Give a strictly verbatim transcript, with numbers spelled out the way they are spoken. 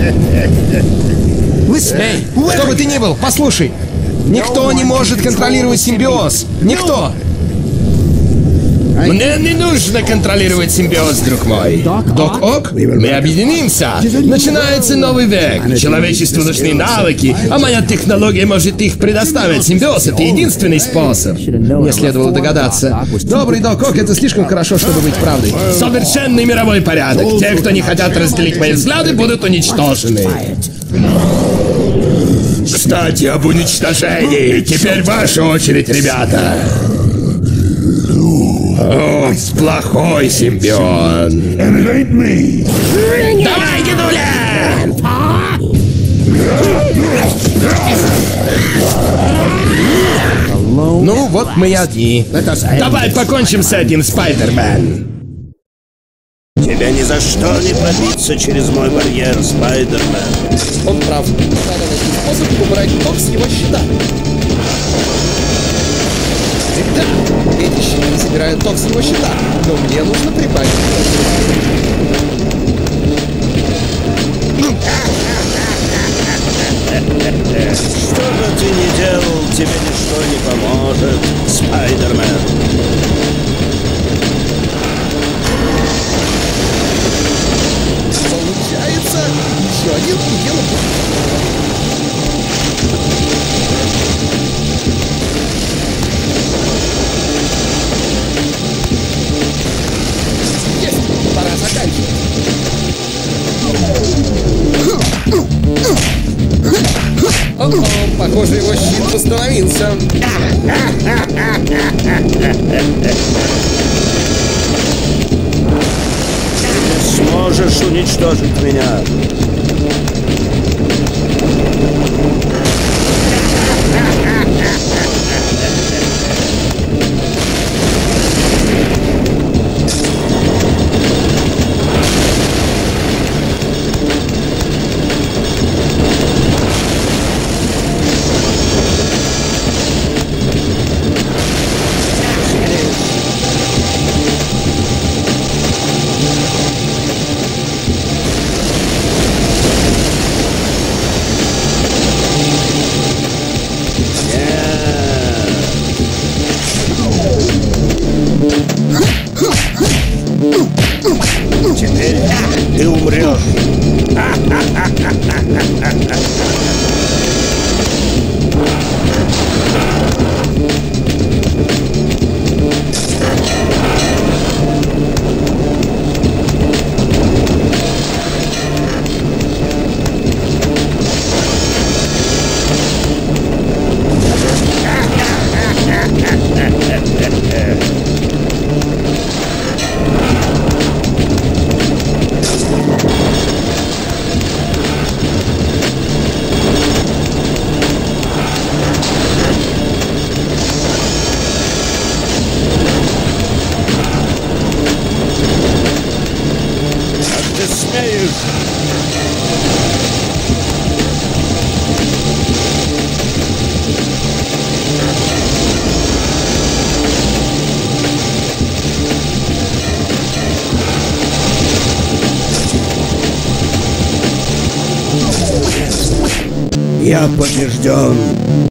Эй, кто бы ты ни был, послушай. Никто не может контролировать симбиоз. Никто. Мне не нужно контролировать симбиоз, друг мой. Док Ок, мы объединимся. Начинается новый век. Человечеству нужны навыки, а моя технология может их предоставить. Симбиоз — это единственный способ. Мне следовало догадаться. Добрый Док Ок, это слишком хорошо, чтобы быть правдой. Совершенный мировой порядок. Те, кто не хотят разделить мои взгляды, будут уничтожены. Кстати, об уничтожении. Теперь ваша очередь, ребята. О, плохой симбион. Давай, дедуля! Ну, вот мы и одни. Давай покончим с этим, Спайдермен. Тебе ни за что не пробиться через мой барьер, Спайдермен. Он прав. Надо найти способ убрать ток с его щита. Да, эти щиты собирают ток с его щита, но мне нужно прибавить. Что бы ты ни делал, тебе ничто не поможет, Спайдермен. Получается, еще один удел. Есть, пора заканчивать. О-о, похоже, его щит восстановился. Сможешь уничтожить меня. Теперь ты умрешь. Я побежден.